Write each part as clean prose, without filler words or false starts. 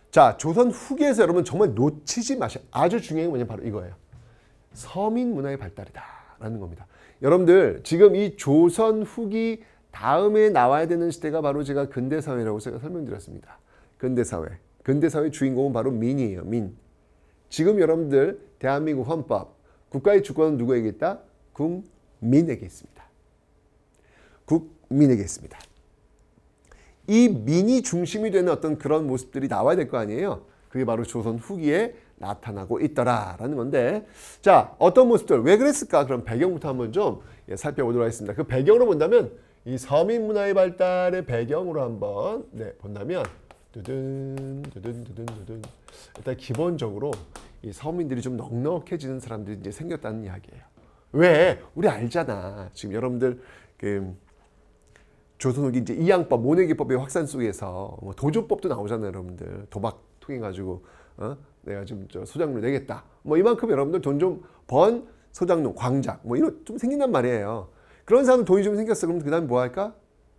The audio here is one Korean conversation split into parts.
자, 조선 후기에서 여러분 정말 놓치지 마셔. 아주 중요한 게 뭐냐면 바로 이거예요. 서민 문화의 발달이다라는 겁니다. 여러분들 지금 이 조선 후기 다음에 나와야 되는 시대가 바로 제가 근대사회라고 제가 설명드렸습니다. 근대사회. 근대사회의 주인공은 바로 민이에요. 민. 지금 여러분들 대한민국 헌법, 국가의 주권은 누구에게 있다? 국민에게 있습니다. 국민에게 있습니다. 이 민이 중심이 되는 어떤 그런 모습들이 나와야 될 거 아니에요. 그게 바로 조선 후기에 나타나고 있더라라는 건데, 자, 어떤 모습들, 왜 그랬을까? 그럼 배경부터 한번 좀 살펴보도록 하겠습니다. 그 배경으로 본다면 이 서민 문화의 발달의 배경으로 한번 본다면 두둔 일단 기본적으로 이 서민들이 좀 넉넉해지는 사람들이 이제 생겼다는 이야기예요. 왜? 우리 알잖아. 지금 여러분들 그 조선 후기 이제 이양법, 모내기법의 확산 속에서 뭐 도조법도 나오잖아요, 여러분들. 도박 통해 가지고 내가 좀 소장농 내겠다. 뭐 이만큼 여러분들 돈 좀 번 소장농, 광작 뭐 이런 좀 생긴단 말이에요. 그런 사람 돈이 좀 생겼어. 그럼 그다음에 뭐 할까?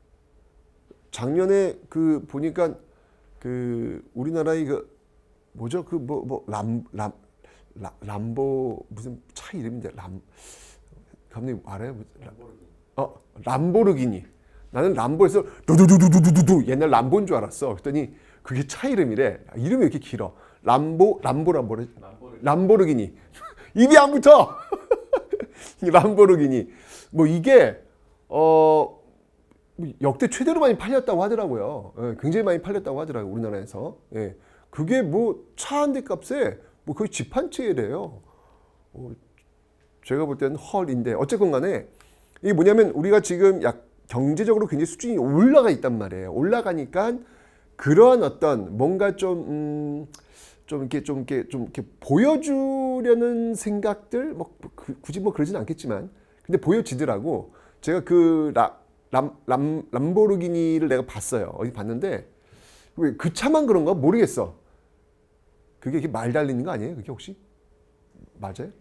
작년에 그 보니까 그 우리나라의 그 뭐죠? 그 람보 무슨 차 이름인데 감독님 알아요? 람보르기니. 나는 람보에서 두두두두두두 옛날 람보인 줄 알았어. 그랬더니 그게 차 이름이래. 이름이 왜 이렇게 길어? 람보르기니. 입이 안 붙어. 람보르기니. 뭐 이게 역대 최대로 많이 팔렸다고 하더라고요. 예, 굉장히 많이 팔렸다고 하더라고요, 우리나라에서. 예. 그게 뭐 차 한 대 값에 뭐 거의 집 한 채래요. 제가 볼 때는 헐인데 어쨌건 간에 이게 뭐냐면 우리가 지금 경제적으로 굉장히 수준이 올라가 있단 말이에요. 올라가니까 그러한 어떤 뭔가 좀 이렇게 보여주려는 생각들 굳이 뭐 그러진 않겠지만 근데 보여지더라고. 제가 그 람보르기니를 내가 봤어요. 어디 봤는데 왜 그 차만 그런가 모르겠어. 그게 말 달리는 거 아니에요? 그게 혹시 맞아요?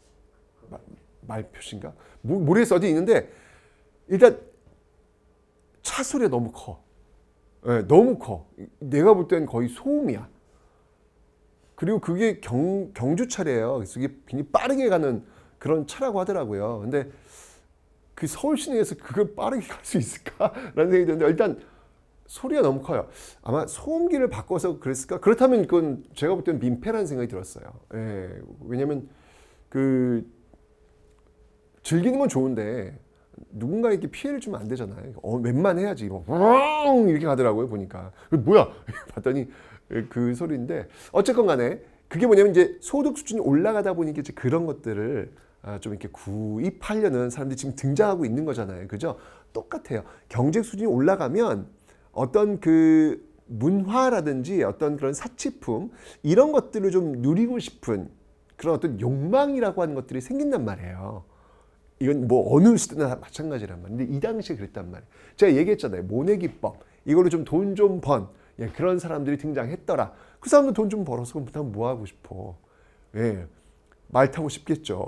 말 표시인가? 모르겠어. 어디 있는데 일단 차 소리가 너무 커. 네, 너무 커. 내가 볼 때는 거의 소음이야. 그리고 그게 경주 차래요. 그래서 이게 굉장히 빠르게 가는 그런 차라고 하더라고요. 근데 그 서울 시내에서 그걸 빠르게 갈 수 있을까라는 생각이 드는데 일단 소리가 너무 커요. 아마 소음기를 바꿔서 그랬을까? 그렇다면 그건 제가 볼 때는 민폐라는 생각이 들었어요. 예, 왜냐면 그 즐기는 건 좋은데 누군가에게 피해를 주면 안 되잖아요. 웬만해야지. 이렇게 가더라고요, 보니까. 뭐야? 봤더니 그 소리인데 어쨌건 간에 그게 뭐냐면 이제 소득 수준이 올라가다 보니까 이제 그런 것들을 좀 이렇게 구입하려는 사람들이 지금 등장하고 있는 거잖아요. 그죠? 똑같아요. 경제 수준이 올라가면 어떤 그 문화라든지 어떤 그런 사치품 이런 것들을 좀 누리고 싶은 그런 어떤 욕망이라고 하는 것들이 생긴단 말이에요. 이건 뭐 어느 시대나 마찬가지란 말이에요. 근데 이 당시에 그랬단 말이에요. 제가 얘기했잖아요. 모내기법. 이걸로 좀 돈 좀 번. 예, 그런 사람들이 등장했더라. 그 사람들 돈 좀 벌어서 그럼 뭐 하고 싶어. 예. 말 타고 싶겠죠.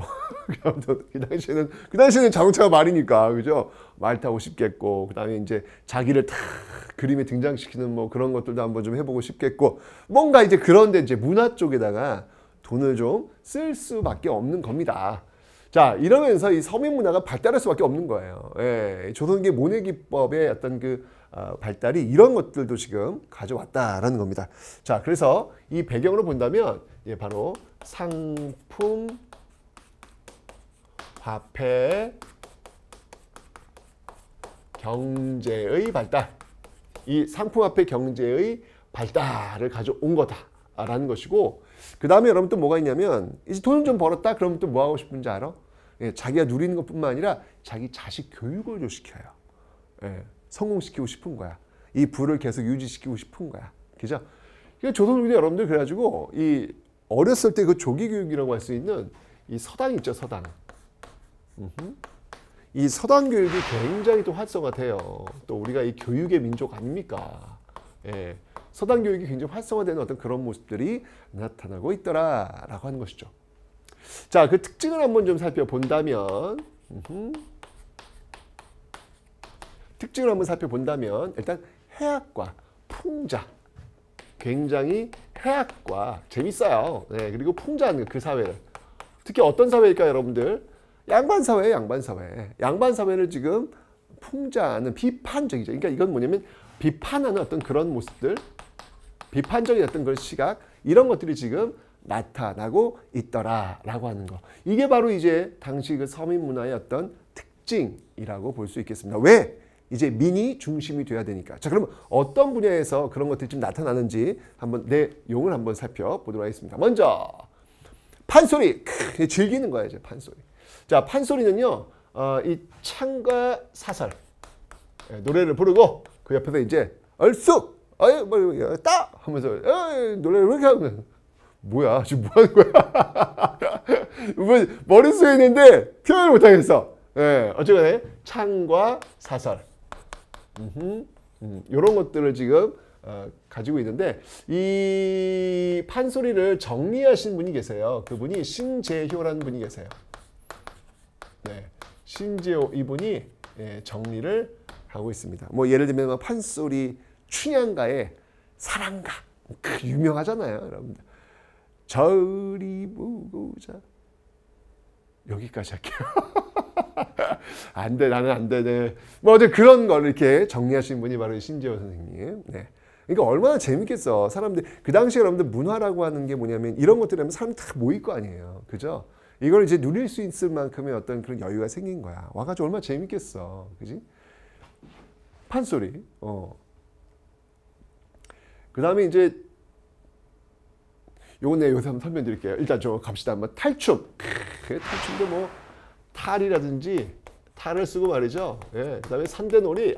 그 당시에는 자동차가 말이니까, 그죠? 말 타고 싶겠고, 그 다음에 이제 자기를 다 그림에 등장시키는 뭐 그런 것들도 한번 좀 해보고 싶겠고, 뭔가 이제 그런데 이제 문화 쪽에다가 돈을 좀 쓸 수밖에 없는 겁니다. 자, 이러면서 이 서민 문화가 발달할 수밖에 없는 거예요. 예, 조선기 모내기법의 어떤 그 발달이 이런 것들도 지금 가져왔다라는 겁니다. 자, 그래서 이 배경으로 본다면 예, 바로 상품, 화폐, 경제의 발달. 이 상품, 화폐, 경제의 발달을 가져온 거다라는 것이고, 그 다음에 여러분 또 뭐가 있냐면 이제 돈을 좀 벌었다 그러면 또 뭐 하고 싶은지 알아? 예, 자기가 누리는 것뿐만 아니라 자기 자식 교육을 좀 시켜요. 예, 성공시키고 싶은 거야. 이 부를 계속 유지시키고 싶은 거야. 그죠? 조선후기 여러분들 그래가지고 이 어렸을 때 그 조기 교육이라고 할 수 있는 이 서당 있죠, 서당. 이 서당 교육이 굉장히 또 활성화돼요. 또 우리가 이 교육의 민족 아닙니까? 예, 서당 교육이 굉장히 활성화되는 어떤 그런 모습들이 나타나고 있더라라고 하는 것이죠. 자, 그 특징을 한번 좀 살펴본다면, 특징을 한번 살펴본다면 일단 해학과 풍자, 굉장히 해악과 재밌어요. 네, 그리고 풍자한 그 사회를. 특히 어떤 사회일까요, 여러분들? 양반 사회예요, 양반 사회. 양반 사회를 지금 풍자하는 비판적이죠. 그러니까 이건 뭐냐면 비판하는 어떤 그런 모습들, 비판적인 어떤 그런 시각, 이런 것들이 지금 나타나고 있더라라고 하는 거. 이게 바로 이제 당시 그 서민 문화의 어떤 특징이라고 볼 수 있겠습니다. 왜? 이제 민이 중심이 돼야 되니까. 자, 그러면 어떤 분야에서 그런 것들이 좀 나타나는지 한번 내용을 한번 살펴보도록 하겠습니다. 먼저 판소리. 즐기는 거야, 이제 판소리. 자, 판소리는요, 이 창과 사설, 노래를 부르고 그 옆에서 이제 얼쑥, 따 하면서 노래를 왜 이렇게 하면 뭐야, 지금 뭐 하는 거야? 머릿속에 있는데 표현을 못 하겠어. 어쨌거나 창과 사설, 이런 것들을 지금 가지고 있는데, 이 판소리를 정리하신 분이 계세요. 그분이 신재효라는 분이 계세요. 네, 신재효 이분이 정리를 하고 있습니다. 뭐 예를 들면 판소리 춘향가의 사랑가, 유명하잖아요, 여러분들. 저리 보고자, 여기까지 할게요. 안 돼, 나는 안 돼. 네. 뭐 어제 그런 걸 이렇게 정리하신 분이 바로 신재효 선생님. 네. 그러니까 얼마나 재밌겠어. 사람들 그 당시에 여러분들 문화라고 하는 게 뭐냐면 이런 것들 하면 사람이 다 모일 거 아니에요. 그죠? 이걸 이제 누릴 수 있을 만큼의 어떤 그런 여유가 생긴 거야. 와가지고 얼마나 재밌겠어. 그지? 판소리. 그 다음에 이제 요건 내가 여기서 한번 설명드릴게요. 일단 저 갑시다. 한번 탈춤. 탈춤도 뭐 탈이라든지 탈을 쓰고 말이죠. 예. 그 다음에 산대놀이.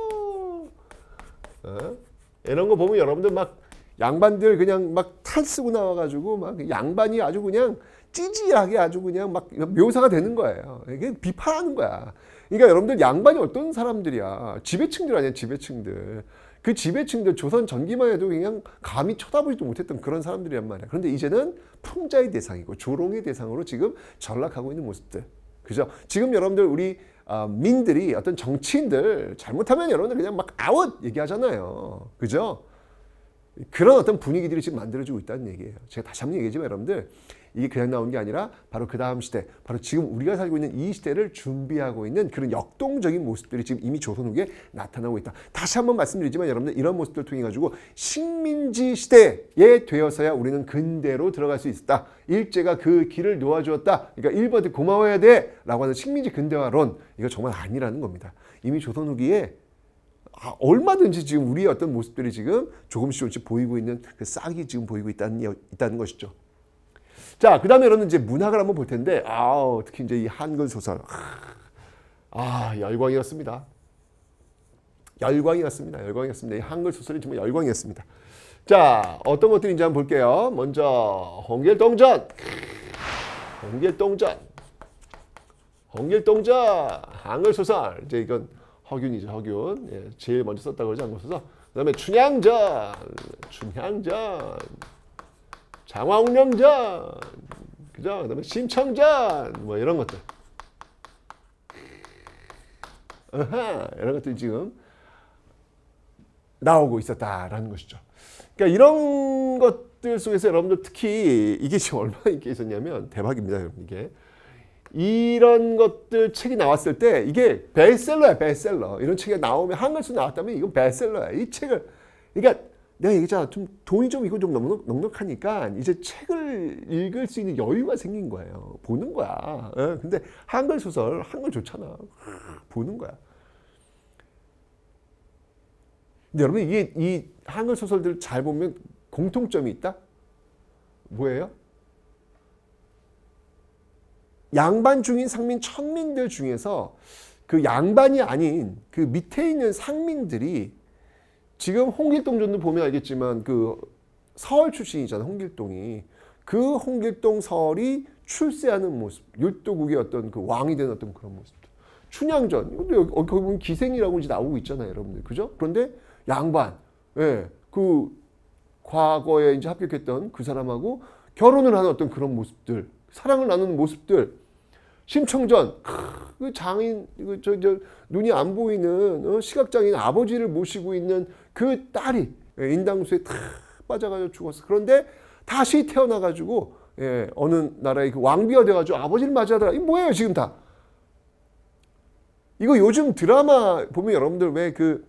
이런 거 보면 여러분들 막 양반들 그냥 막 탈 쓰고 나와가지고 막 양반이 아주 그냥 찌질하게 아주 그냥 막 묘사가 되는 거예요. 이게 비판하는 거야. 그러니까 여러분들 양반이 어떤 사람들이야. 지배층들 아니야, 지배층들. 그 지배층들 조선 전기만 해도 그냥 감히 쳐다보지도 못했던 그런 사람들이란 말이야. 그런데 이제는 풍자의 대상이고 조롱의 대상으로 지금 전락하고 있는 모습들. 그죠? 지금 여러분들 우리 민들이 어떤 정치인들 잘못하면 여러분들 그냥 막 아웃 얘기하잖아요. 그죠? 그런 어떤 분위기들이 지금 만들어지고 있다는 얘기예요. 제가 다시 한번 얘기하지만 여러분들 이게 그냥 나온 게 아니라 바로 그 다음 시대, 바로 지금 우리가 살고 있는 이 시대를 준비하고 있는 그런 역동적인 모습들이 지금 이미 조선 후기에 나타나고 있다. 다시 한번 말씀드리지만 여러분들 이런 모습들을 통해 가지고 식민지 시대에 되어서야 우리는 근대로 들어갈 수 있었다. 일제가 그 길을 놓아주었다. 그러니까 일본한테 고마워야 돼 라고 하는 식민지 근대화론, 이거 정말 아니라는 겁니다. 이미 조선 후기에 얼마든지 지금 우리의 어떤 모습들이 지금 조금씩 보이고 있는 그 싹이 지금 보이고 있다는 것이죠. 자, 그 다음에 여러분 이제 문학을 한번 볼 텐데, 특히 이제 이 한글 소설, 열광이었습니다. 열광이었습니다. 이 한글 소설이 정말 열광이었습니다. 자, 어떤 것들인지 한번 볼게요. 먼저 홍길동전, 한글 소설. 이제 이건 허균이죠, 허균. 예, 제일 먼저 썼다고 그러지 한글 소설. 그다음에 춘향전, 장화홍련전, 그죠? 그다음에 심청전, 뭐 이런 것들. 이런 것들이 지금 나오고 있었다라는 것이죠. 그러니까 이런 것들 속에서 여러분들 특히 이게 지금 얼마나 인기 있었냐면 대박입니다, 여러분. 이게 이런 것들 책이 나왔을 때 이게 베스트셀러야, 베스트셀러. 이런 책이 나오면 한글수 나왔다면 이건 베스트셀러야. 이 책을, 그러니까 내가 얘기했잖아. 좀 돈이 좀 이거 좀 넉넉하니까 이제 책을 읽을 수 있는 여유가 생긴 거예요. 보는 거야. 근데 한글 소설, 한글 좋잖아. 보는 거야. 근데 여러분 이게 이 한글 소설들 잘 보면 공통점이 있다? 뭐예요? 양반 중인 상민 천민들 중에서 그 양반이 아닌 그 밑에 있는 상민들이 지금 홍길동전도 보면 알겠지만 그 서울 출신이잖아, 홍길동이. 그 홍길동 서울이 출세하는 모습, 율도국의 어떤 그 왕이 된 어떤 그런 모습. 춘향전, 이것도 여기 보면 기생이라고 이제 나오고 있잖아요, 여러분들. 그죠? 그런데 양반, 예, 그 과거에 이제 합격했던 그 사람하고 결혼을 하는 어떤 그런 모습들, 사랑을 나누는 모습들. 심청전, 그 장인, 저 눈이 안 보이는 시각장애인 아버지를 모시고 있는 그 딸이 인당수에 탁 빠져가지고 죽었어. 그런데 다시 태어나가지고 예, 어느 나라의 그 왕비가 돼가지고 아버지를 맞이하더라. 이게 뭐예요 지금 다? 이거 요즘 드라마 보면 여러분들 왜 그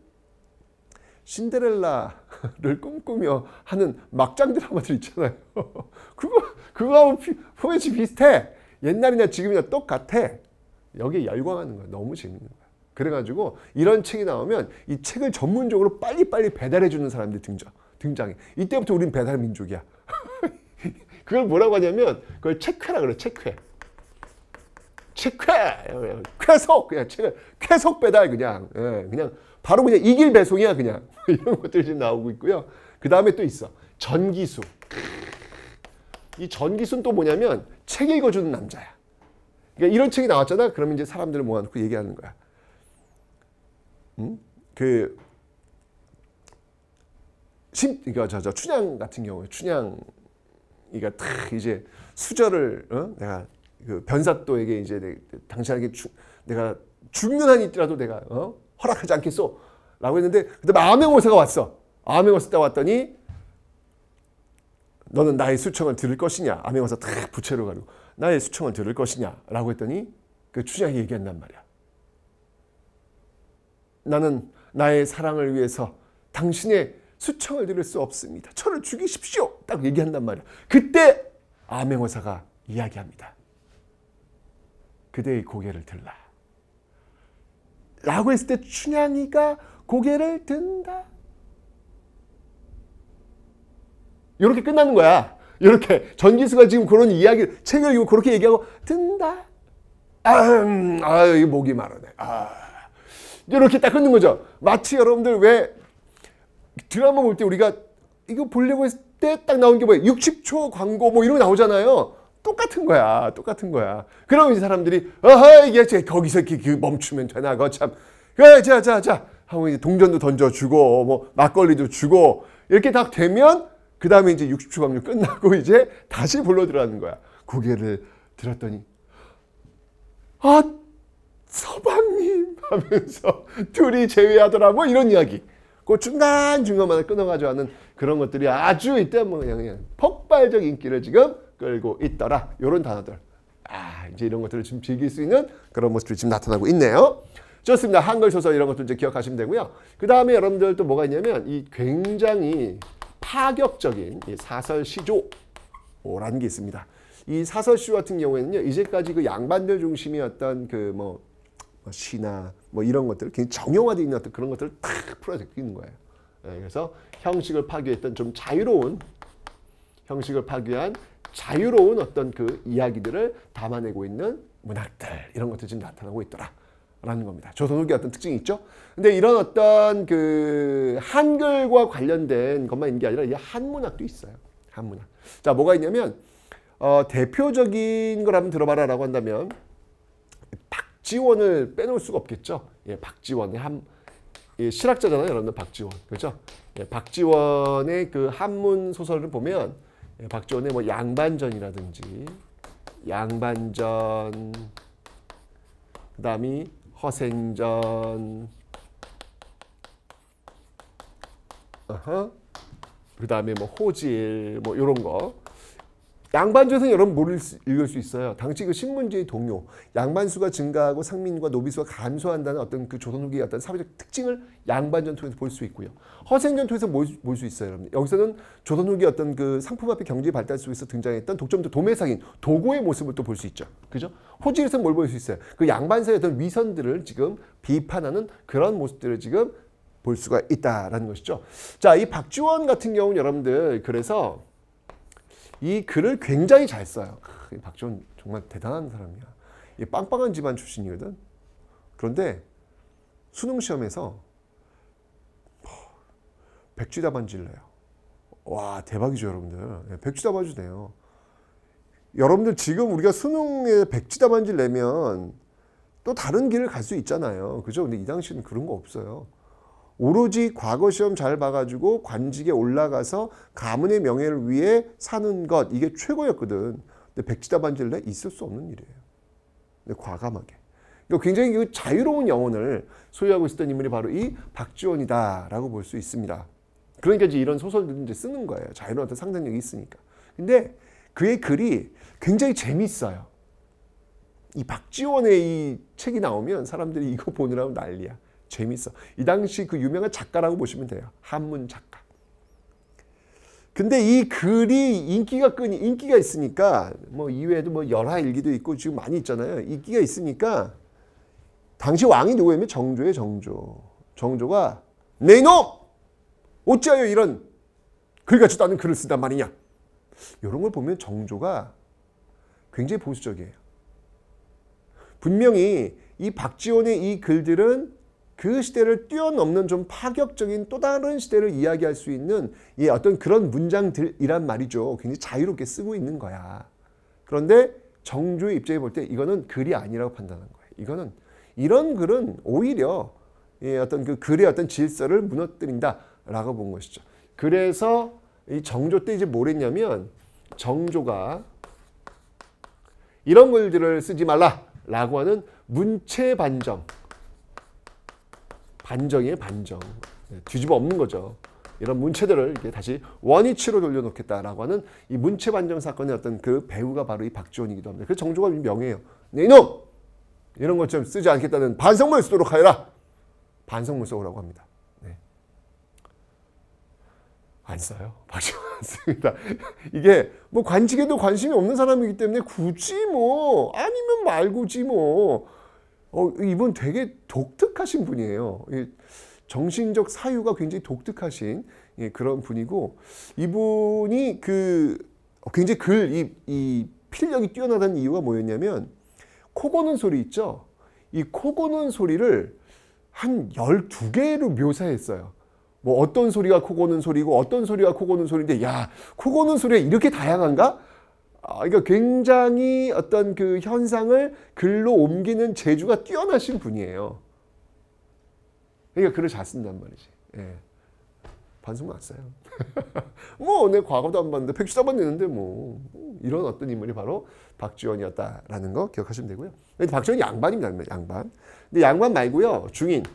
신데렐라를 꿈꾸며 하는 막장 드라마들 있잖아요. 그거하고 포맷이 비슷해. 옛날이나 지금이나 똑같아. 여기에 열광하는 거야. 너무 재밌는 거야. 그래가지고 이런 책이 나오면 이 책을 전문적으로 빨리빨리 배달해주는 사람들이 등장해. 이때부터 우린 배달 민족이야. 그걸 뭐라고 하냐면 그걸 책회라 그래. 책회. 쾌속 그냥 책을 쾌속 배달 그냥 예, 그냥 바로 그냥 이길 배송이야 그냥. 이런 것들이 지금 나오고 있고요. 그 다음에 또 있어. 전기수. 이 전기수는 또 뭐냐면 책 읽어주는 남자야. 그러니까 이런 책이 나왔잖아. 그러면 이제 사람들을 모아놓고 얘기하는 거야. 그러니까 저 춘향 같은 경우에 춘향이가 탁 이제 수저를 내가 그 변사또에게 이제 당신에게 내가 죽는 한이 있더라도 내가 허락하지 않겠소 라고 했는데 그다음에 암행어사가 왔어. 암행어사 딱 왔더니 너는 나의 수청을 들을 것이냐. 암행어사 탁 부채로 가지고 나의 수청을 들을 것이냐 라고 했더니 그 춘향이 얘기한단 말이야. 나는 나의 사랑을 위해서 당신의 수청을 들을 수 없습니다. 저를 죽이십시오. 딱 얘기한단 말이야. 그때 암행어사가 이야기합니다. 그대의 고개를 들라. 라고 했을 때 춘향이가 고개를 든다. 이렇게 끝나는 거야. 이렇게 전기수가 지금 그런 이야기를 책을 읽고 그렇게 얘기하고 든다. 이게 목이 마르네. 이렇게 딱 끊는 거죠. 마치 여러분들 왜 드라마 볼 때 우리가 이거 보려고 했을 때 딱 나온 게 뭐예요? 60초 광고 뭐 이런 거 나오잖아요. 똑같은 거야. 그러면 이제 사람들이 이게 거기서 이렇게 멈추면 되나? 그거 참. 자 하고 이제 동전도 던져주고 뭐 막걸리도 주고 이렇게 다 되면 그 다음에 이제 60초 광고 끝나고 이제 다시 불러 들어가는 거야. 고개를 들었더니 서방님 하면서 둘이 제외하더라 뭐 이런 이야기. 그 중간중간마다 끊어가지고 하는 그런 것들이 아주 이때 뭐 그냥 폭발적 인기를 지금 끌고 있더라. 이런 단어들. 이제 이런 것들을 지금 즐길 수 있는 그런 모습들이 지금 나타나고 있네요. 좋습니다. 한글 소설 이런 것도 이제 기억하시면 되고요. 그 다음에 여러분들 또 뭐가 있냐면 이 굉장히 파격적인 이 사설 시조라는 게 있습니다. 이 사설 시조 같은 경우에는요, 이제까지 그 양반들 중심이었던 그 뭐 시나 뭐 이런 것들, 굉장히 정형화되어 있는 어떤 그런 것들을 탁 풀어제끼는 거예요. 그래서 형식을 파괴했던 좀 자유로운 형식을 파괴한 자유로운 어떤 그 이야기들을 담아내고 있는 문학들 이런 것들이 지금 나타나고 있더라라는 겁니다. 조선후기 어떤 특징이 있죠. 근데 이런 어떤 그 한글과 관련된 것만 있는 게 아니라 이 한문학도 있어요. 한문학. 자, 뭐가 있냐면 대표적인 걸 한번 들어봐라라고 한다면 박지원을 빼놓을 수가 없겠죠. 예, 박지원의 실학자잖아요, 여러분들 박지원, 그렇죠? 예, 박지원의 그 한문 소설을 보면 박지원의 뭐 양반전이라든지 양반전, 그다음이 허생전, 그다음에 뭐 호질 뭐 이런 거. 양반전에서는 여러분 뭘 읽을 수 있어요? 당시 그 신문지의 동요, 양반수가 증가하고 상민과 노비수가 감소한다는 어떤 그 조선 후기의 어떤 사회적 특징을 양반전 통해서 볼 수 있고요. 허생전 통해서 볼 수 있어요, 여러분. 여기서는 조선 후기 어떤 그 상품화폐 경제 발달 속에서 등장했던 독점도 도매상인 도고의 모습을 또 볼 수 있죠, 그죠? 호질에서는 뭘 볼 수 있어요? 그 양반사의 어떤 위선들을 지금 비판하는 그런 모습들을 지금 볼 수가 있다라는 것이죠. 자, 이 박지원 같은 경우는 여러분들 그래서 이 글을 굉장히 잘 써요. 박지원 정말 대단한 사람이야. 빵빵한 집안 출신이거든. 그런데 수능 시험에서 백지답안지를 내요. 와, 대박이죠, 여러분들. 백지답안지 내요. 여러분들 지금 우리가 수능에 백지답안지를 내면 또 다른 길을 갈 수 있잖아요. 그죠? 근데 이 당시에는 그런 거 없어요. 오로지 과거 시험 잘 봐가지고 관직에 올라가서 가문의 명예를 위해 사는 것, 이게 최고였거든. 근데 백지답안지를 내? 있을 수 없는 일이에요. 근데 과감하게. 그러니까 굉장히 그 자유로운 영혼을 소유하고 있었던 인물이 바로 이 박지원이다라고 볼 수 있습니다. 그러니까 이제 이런 소설들을 이제 쓰는 거예요. 자, 이런 어떤 상상력이 있으니까. 근데 그의 글이 굉장히 재밌어요. 이 박지원의 이 책이 나오면 사람들이 이거 보느라고 난리야. 재밌어. 이 당시 그 유명한 작가라고 보시면 돼요. 한문 작가. 근데 이 글이 인기가 있으니까 뭐 이외에도 뭐 열하일기도 있고 지금 많이 있잖아요. 인기가 있으니까 당시 왕이 누구였냐면 정조예요. 정조가 네 이놈! 어찌하여 이런 글 같지도 않은 글을 쓴단 말이냐. 이런 걸 보면 정조가 굉장히 보수적이에요. 분명히 이 박지원의 이 글들은 그 시대를 뛰어넘는 좀 파격적인 또 다른 시대를 이야기할 수 있는 이 어떤 그런 문장들이란 말이죠. 굉장히 자유롭게 쓰고 있는 거야. 그런데 정조의 입장에 볼 때 이거는 글이 아니라고 판단한 거예요. 이거는 이런 글은 오히려 어떤 그 글의 어떤 질서를 무너뜨린다라고 본 것이죠. 그래서 이 정조 때 이제 뭘 했냐면 정조가 이런 글들을 쓰지 말라라고 하는 문체 반정. 반정이에요, 반정. 뒤집어 엎는 거죠. 이런 문체들을 이렇게 다시 원위치로 돌려놓겠다라고 하는 이 문체 반정 사건의 어떤 그 배우가 바로 이 박지원이기도 합니다. 그래서 정조가 명예해요. 네, 이놈! 이런 것 좀 쓰지 않겠다는 반성문을 쓰도록 하여라. 반성문 써오라고 합니다. 네. 안 써요. 박지원 안 씁니다. 이게 뭐 관직에도 관심이 없는 사람이기 때문에 굳이 뭐 아니면 말고지 뭐. 이분 되게 독특하신 분이에요. 정신적 사유가 굉장히 독특하신 그런 분이고 이분이 굉장히 이 필력이 뛰어나다는 이유가 뭐였냐면 코 고는 소리 있죠. 이 코 고는 소리를 한 12개로 묘사했어요. 뭐 어떤 소리가 코 고는 소리고 어떤 소리가 코 고는 소리인데 야, 코 고는 소리가 이렇게 다양한가? 그러니까 굉장히 어떤 그 현상을 글로 옮기는 재주가 뛰어나신 분이에요. 그러니까 글을 잘 쓴단 말이지. 예. 반성문 안 써요. 뭐 내 과거도 안 봤는데 백수도 안 봤는데 뭐 이런 어떤 인물이 바로 박지원이었다라는 거 기억하시면 되고요. 근데 박지원이 양반입니다. 양반. 근데 양반 말고요. 중인.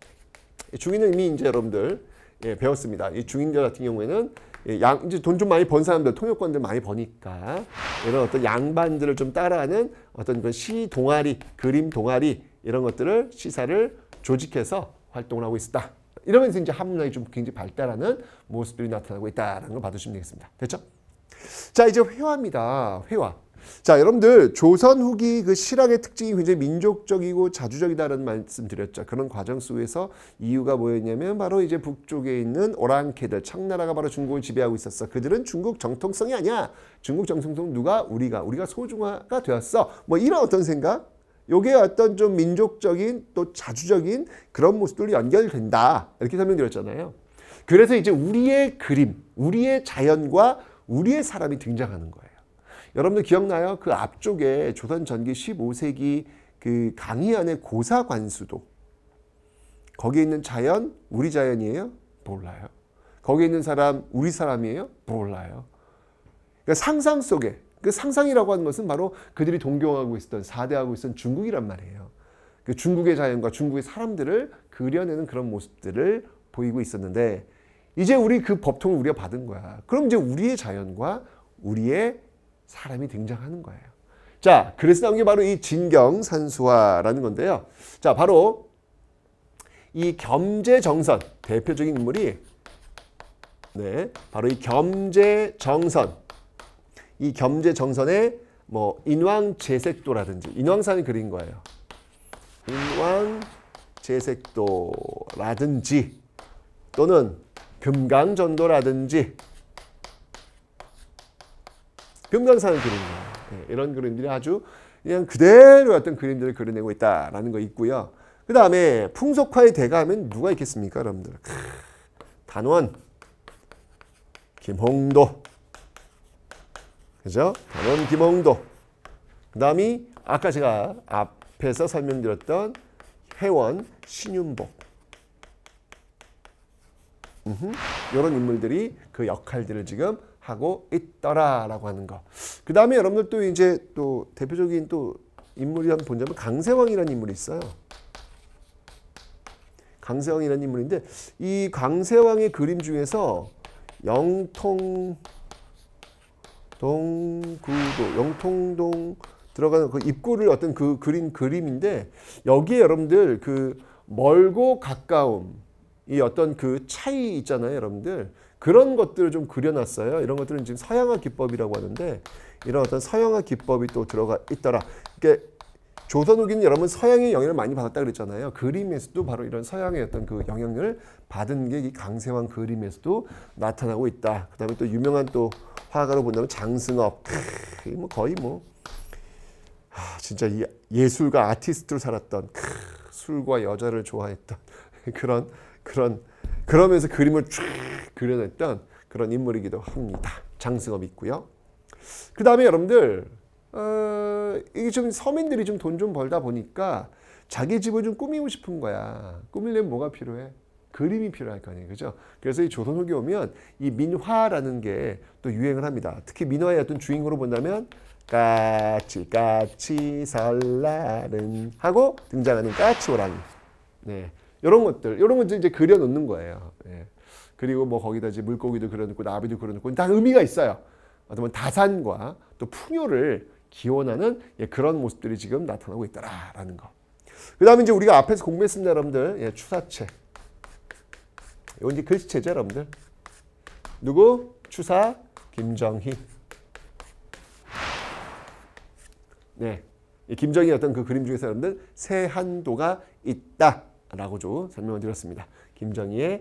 중인은 이미 이제 여러분들 배웠습니다. 이 중인들 같은 경우에는 이제 돈 좀 많이 번 사람들, 통역권들 많이 버니까 이런 어떤 양반들을 좀 따라하는 어떤 그 시 동아리, 그림 동아리 이런 것들을 시사를 조직해서 활동을 하고 있었다. 이러면서 이제 한문학이 좀 굉장히 발달하는 모습들이 나타나고 있다라는 걸 봐주시면 되겠습니다. 됐죠? 자, 이제 회화입니다. 회화. 자, 여러분들 조선 후기 그 실학의 특징이 굉장히 민족적이고 자주적이다라는 말씀 드렸죠. 그런 과정 속에서 이유가 뭐였냐면 바로 이제 북쪽에 있는 오랑캐들, 청나라가 바로 중국을 지배하고 있었어. 그들은 중국 정통성이 아니야. 중국 정통성 우리가 소중화가 되었어. 뭐 이런 어떤 생각? 요게 어떤 좀 민족적인 또 자주적인 그런 모습들로 연결된다. 이렇게 설명드렸잖아요. 그래서 이제 우리의 그림, 우리의 자연과 우리의 사람이 등장하는 거예요. 여러분들 기억나요? 그 앞쪽에 조선 전기 15세기 그 강희안의 고사관수도 거기에 있는 자연 우리 자연이에요? 몰라요. 거기에 있는 사람 우리 사람이에요? 몰라요. 그러니까 상상 속에 그 상상이라고 하는 것은 바로 그들이 동경하고 있었던 사대하고 있었던 중국이란 말이에요. 그 중국의 자연과 중국의 사람들을 그려내는 그런 모습들을 보이고 있었는데 이제 우리 그 법통을 우리가 받은 거야. 그럼 이제 우리의 자연과 우리의 사람이 등장하는 거예요. 자, 그래서 나온 게 바로 이 진경산수화라는 건데요. 자, 바로 이 겸재정선 대표적인 인물이 바로 이 겸재정선. 이 겸재정선의 뭐 인왕제색도라든지 인왕산을 그린 거예요. 인왕제색도라든지 또는 금강전도라든지 금강산을 그린 거예요. 이런 그림들이 아주 그냥 그대로 어떤 그림들을 그려내고 있다라는 거 있고요. 그 다음에 풍속화의 대가하면 누가 있겠습니까, 여러분들? 단원, 김홍도, 그죠? 단원, 김홍도. 그 다음이 아까 제가 앞에서 설명드렸던 회원, 신윤복. 이런 인물들이 그 역할들을 지금 하고 있더라라고 하는 거. 그 다음에 여러분들 또 이제 또 대표적인 또 인물이 한번 본다면 강세왕이라는 인물이 있어요. 강세왕이라는 인물인데 이 강세왕의 그림 중에서 영통동구도 영통동 들어가는 그 입구를 어떤 그 그림인데 여기에 여러분들 그 멀고 가까움 이 어떤 그 차이 있잖아요, 여러분들. 그런 것들을 좀 그려놨어요. 이런 것들은 지금 서양화 기법이라고 하는데 이런 어떤 서양화 기법이 또 들어가 있더라. 그러니까 조선 후기는 여러분 서양의 영향을 많이 받았다 그랬잖아요. 그림에서도 바로 이런 서양의 어떤 그 영향을 받은 게 이 강세왕 그림에서도 나타나고 있다. 그다음에 또 유명한 또 화가로 본다면 장승업. 뭐 거의 뭐 진짜 이 예술가 아티스트로 살았던 술과 여자를 좋아했던 그러면서 그림을 쫙 그려냈던 그런 인물이기도 합니다. 장승업 있고요. 그 다음에 여러분들 이게 좀 서민들이 좀 돈 좀 벌다 보니까 자기 집을 좀 꾸미고 싶은 거야. 꾸미려면 뭐가 필요해? 그림이 필요할 거 아니에요, 그죠? 그래서 이 조선 후기 오면 이 민화라는 게 또 유행을 합니다. 특히 민화의 어떤 주인공으로 본다면 까치 설날은 하고 등장하는 까치호랑이. 네, 이런 것들 이제 그려놓는 거예요. 네. 그리고 뭐 거기다 이제 물고기도 그려놓고 나비도 그려놓고 다 의미가 있어요. 어떤 다산과 또 풍요를 기원하는 그런 모습들이 지금 나타나고 있다라는 거. 그 다음에 이제 우리가 앞에서 공부했습니다, 여러분들. 추사체. 이건 이제 글씨체죠, 여러분들. 누구? 추사 김정희. 네, 이 김정희 어떤 그 그림 중에서 여러분들 세한도가 있다라고 좀 설명을 드렸습니다. 김정희의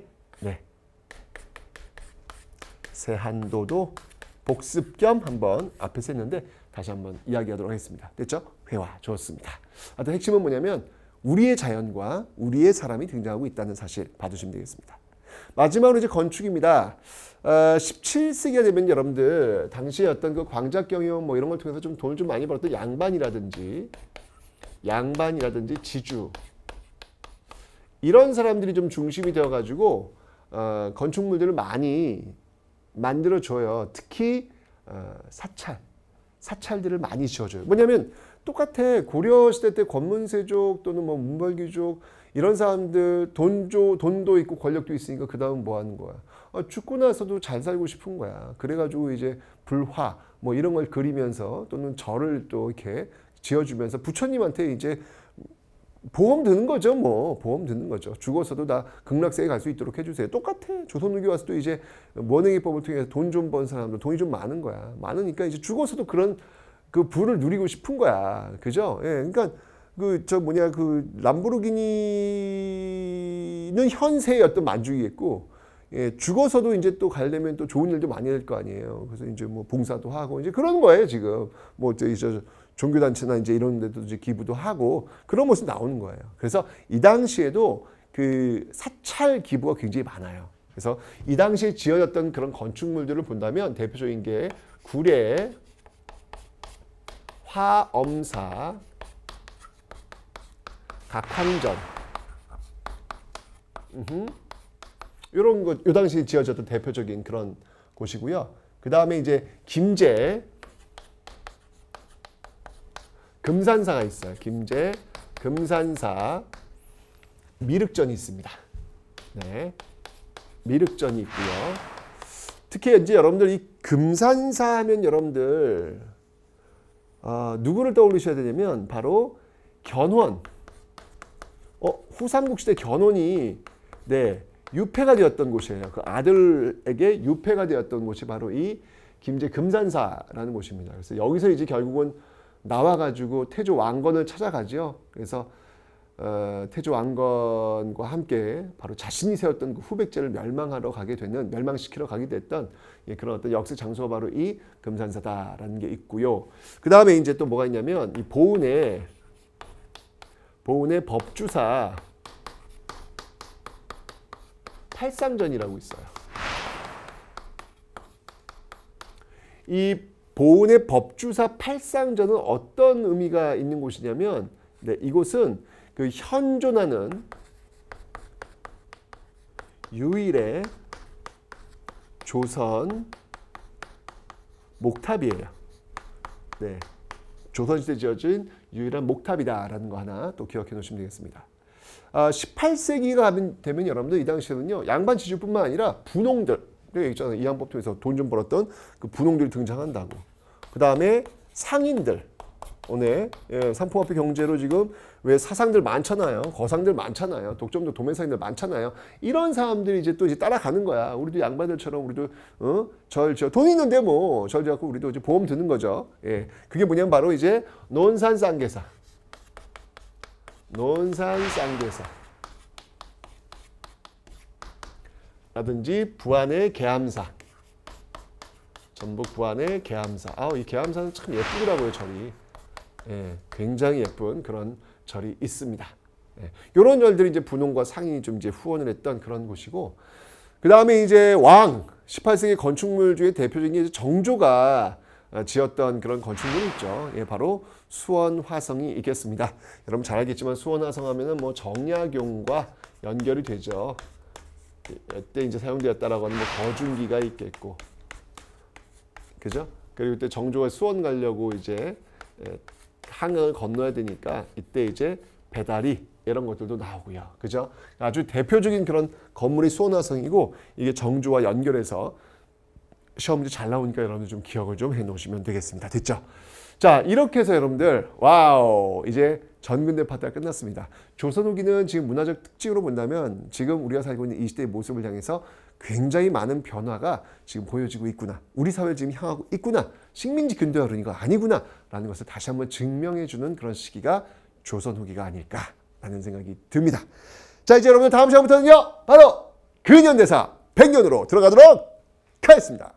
세한도도 복습 겸 한번 앞에서 했는데 다시 한번 이야기하도록 하겠습니다. 됐죠? 회화 좋습니다. 하여튼 핵심은 뭐냐면 우리의 자연과 우리의 사람이 등장하고 있다는 사실 봐주시면 되겠습니다. 마지막으로 이제 건축입니다. 17세기가 되면 여러분들 당시에 어떤 그 광작 경영 뭐 이런 걸 통해서 좀 돈을 좀 많이 벌었던 양반이라든지 지주 이런 사람들이 좀 중심이 되어가지고 건축물들을 많이 만들어줘요. 특히 사찰들을 많이 지어줘요. 뭐냐면 똑같아. 고려시대 때 권문세족 또는 뭐 문벌귀족 이런 사람들 돈도 있고 권력도 있으니까 그 다음 뭐 하는 거야? 죽고 나서도 잘 살고 싶은 거야. 그래가지고 이제 불화 뭐 이런 걸 그리면서 또는 절을 또 이렇게 지어주면서 부처님한테 이제 보험 드는 거죠. 뭐 보험 드는 거죠. 죽어서도 나 극락세계 갈 수 있도록 해주세요. 똑같아. 조선 후기 와서도 이제 원행기법을 통해서 돈 좀 번 사람들 돈이 좀 많은 거야. 많으니까 이제 죽어서도 그런 그 부를 누리고 싶은 거야. 그죠? 예, 그러니까 그 람보르기니는 현세의 어떤 만족이겠고, 죽어서도 이제 또 가려면 또 좋은 일도 많이 할 거 아니에요. 그래서 이제 뭐 봉사도 하고 이제 그런 거예요 지금. 뭐 종교단체나 이제 이런 데도 이제 기부도 하고 그런 모습 나오는 거예요. 그래서 이 당시에도 그 사찰 기부가 굉장히 많아요. 그래서 이 당시에 지어졌던 그런 건축물들을 본다면 대표적인 게 구례, 화엄사, 각황전 이런 것, 이 당시에 지어졌던 대표적인 그런 곳이고요. 그 다음에 이제 김제, 금산사가 있어요. 김제, 금산사, 미륵전이 있습니다. 네, 미륵전이 있고요. 특히 이제 여러분들 이 금산사 하면 여러분들 누구를 떠올리셔야 되냐면 바로 견훤. 후삼국 시대 견훤이 유패가 되었던 곳이에요. 그 아들에게 유패가 되었던 곳이 바로 이 김제 금산사라는 곳입니다. 그래서 여기서 이제 결국은 나와가지고 태조 왕건을 찾아가죠. 그래서 태조 왕건과 함께 바로 자신이 세웠던 그 후백제를 멸망시키러 가게 됐던 그런 어떤 역사 장소가 바로 이 금산사다라는 게 있고요. 그 다음에 이제 또 뭐가 있냐면 이 보은의 법주사 팔상전이라고 있어요. 이 보은의 법주사 팔상전은 어떤 의미가 있는 곳이냐면 이곳은 그 현존하는 유일의 조선 목탑이에요. 네, 조선시대 지어진 유일한 목탑이다라는 거 하나 또 기억해 놓으시면 되겠습니다. 18세기가 되면 여러분들 이 당시에는요 양반 지주뿐만 아니라 분홍들 있잖아요. 이항법 통해서 돈 좀 벌었던 그 분홍들이 등장한다고. 그 다음에 상인들. 오늘 상품화폐 경제로 지금 왜 사상들 많잖아요. 거상들 많잖아요. 독점들 도매상인들 많잖아요. 이런 사람들이 이제 또 이제 따라가는 거야. 우리도 양반들처럼 우리도 돈 있는데 뭐 절 지어갖고 우리도 이제 보험 드는 거죠. 예, 그게 뭐냐면 바로 이제 논산쌍계사. 논산쌍계사. 라든지 부안의 계암사. 전북 부안의 계암사. 이 계암사는 참 예쁘더라고요, 절이. 예, 굉장히 예쁜 그런 절이 있습니다. 예, 이런 절들이 이제 분홍과 상인이 좀 이제 후원을 했던 그런 곳이고, 그 다음에 이제 왕 18세기 건축물 중에 대표적인 게 정조가 지었던 그런 건축물이 있죠. 예, 바로 수원화성이 있겠습니다. 여러분 잘 알겠지만 수원화성 하면은 뭐 정약용과 연결이 되죠. 이때 이제 사용되었다라고 하는 뭐 거중기가 있겠고, 그죠? 그리고 이때 정조가 수원 가려고 이제 항을 건너야 되니까 이때 이제 배다리 이런 것들도 나오고요. 그죠? 아주 대표적인 그런 건물이 수원화성이고, 이게 정조와 연결해서 시험 문제 잘 나오니까 여러분들 좀 기억을 좀 해 놓으시면 되겠습니다. 됐죠? 자, 이렇게 해서 여러분들 와우, 이제 전근대 파트가 끝났습니다. 조선 후기는 지금 문화적 특징으로 본다면 지금 우리가 살고 있는 이 시대의 모습을 향해서 굉장히 많은 변화가 지금 보여지고 있구나. 우리 사회를 지금 향하고 있구나. 식민지 근대 어른이가 아니구나. 라는 것을 다시 한번 증명해주는 그런 시기가 조선 후기가 아닐까라는 생각이 듭니다. 자, 이제 여러분 다음 시간부터는요. 바로 근현대사 100년으로 들어가도록 하겠습니다.